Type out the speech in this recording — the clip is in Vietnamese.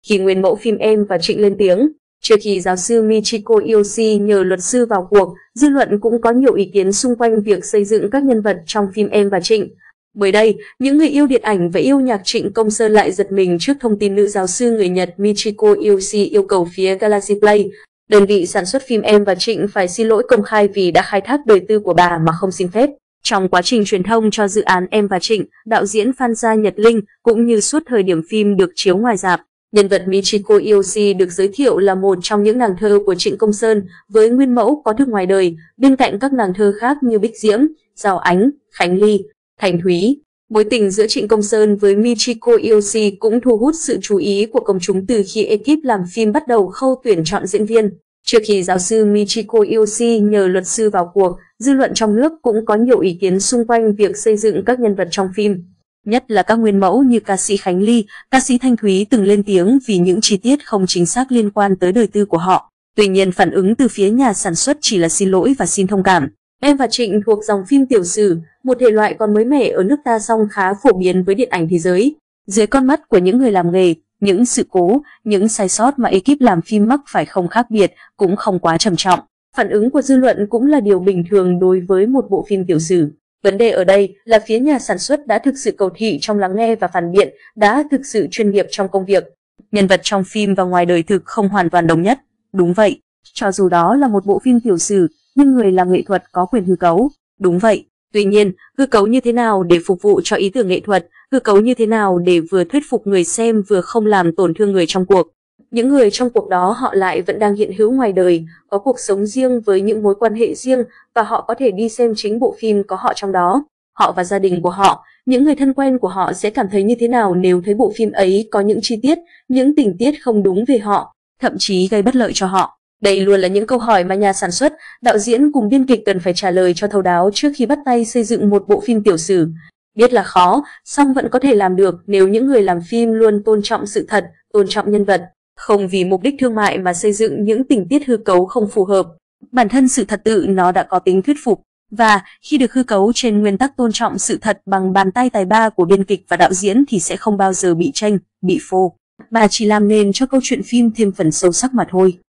Khi nguyên mẫu phim Em và Trịnh lên tiếng, trước khi giáo sư Michiko Yoshi nhờ luật sư vào cuộc, dư luận cũng có nhiều ý kiến xung quanh việc xây dựng các nhân vật trong phim Em và Trịnh. Mới đây, những người yêu điện ảnh và yêu nhạc Trịnh Công Sơn lại giật mình trước thông tin nữ giáo sư người Nhật Michiko Yoshi yêu cầu phía Galaxy Play, đơn vị sản xuất phim Em và Trịnh, phải xin lỗi công khai vì đã khai thác đời tư của bà mà không xin phép. Trong quá trình truyền thông cho dự án Em và Trịnh, đạo diễn Phan Gia Nhật Linh cũng như suốt thời điểm phim được chiếu ngoài rạp, nhân vật Michiko Yoshi được giới thiệu là một trong những nàng thơ của Trịnh Công Sơn với nguyên mẫu có thực ngoài đời, bên cạnh các nàng thơ khác như Bích Diễm, Giao Ánh, Khánh Ly, Thành Thúy. Mối tình giữa Trịnh Công Sơn với Michiko Yoshi cũng thu hút sự chú ý của công chúng từ khi ekip làm phim bắt đầu khâu tuyển chọn diễn viên. Trước khi giáo sư Michiko Yoshi nhờ luật sư vào cuộc, dư luận trong nước cũng có nhiều ý kiến xung quanh việc xây dựng các nhân vật trong phim. Nhất là các nguyên mẫu như ca sĩ Khánh Ly, ca sĩ Thanh Thúy từng lên tiếng vì những chi tiết không chính xác liên quan tới đời tư của họ. Tuy nhiên, phản ứng từ phía nhà sản xuất chỉ là xin lỗi và xin thông cảm. Em và Trịnh thuộc dòng phim tiểu sử, một thể loại còn mới mẻ ở nước ta song khá phổ biến với điện ảnh thế giới. Dưới con mắt của những người làm nghề, những sự cố, những sai sót mà ekip làm phim mắc phải không khác biệt, cũng không quá trầm trọng. Phản ứng của dư luận cũng là điều bình thường đối với một bộ phim tiểu sử. Vấn đề ở đây là phía nhà sản xuất đã thực sự cầu thị trong lắng nghe và phản biện, đã thực sự chuyên nghiệp trong công việc. Nhân vật trong phim và ngoài đời thực không hoàn toàn đồng nhất. Đúng vậy, cho dù đó là một bộ phim tiểu sử, nhưng người làm nghệ thuật có quyền hư cấu. Đúng vậy, tuy nhiên, hư cấu như thế nào để phục vụ cho ý tưởng nghệ thuật, hư cấu như thế nào để vừa thuyết phục người xem vừa không làm tổn thương người trong cuộc. Những người trong cuộc đó họ lại vẫn đang hiện hữu ngoài đời, có cuộc sống riêng với những mối quan hệ riêng và họ có thể đi xem chính bộ phim có họ trong đó. Họ và gia đình của họ, những người thân quen của họ sẽ cảm thấy như thế nào nếu thấy bộ phim ấy có những chi tiết, những tình tiết không đúng về họ, thậm chí gây bất lợi cho họ. Đây luôn là những câu hỏi mà nhà sản xuất, đạo diễn cùng biên kịch cần phải trả lời cho thấu đáo trước khi bắt tay xây dựng một bộ phim tiểu sử. Biết là khó, song vẫn có thể làm được nếu những người làm phim luôn tôn trọng sự thật, tôn trọng nhân vật, không vì mục đích thương mại mà xây dựng những tình tiết hư cấu không phù hợp. Bản thân sự thật tự nó đã có tính thuyết phục, và khi được hư cấu trên nguyên tắc tôn trọng sự thật bằng bàn tay tài ba của biên kịch và đạo diễn thì sẽ không bao giờ bị chênh, bị phô, mà chỉ làm nên cho câu chuyện phim thêm phần sâu sắc mà thôi.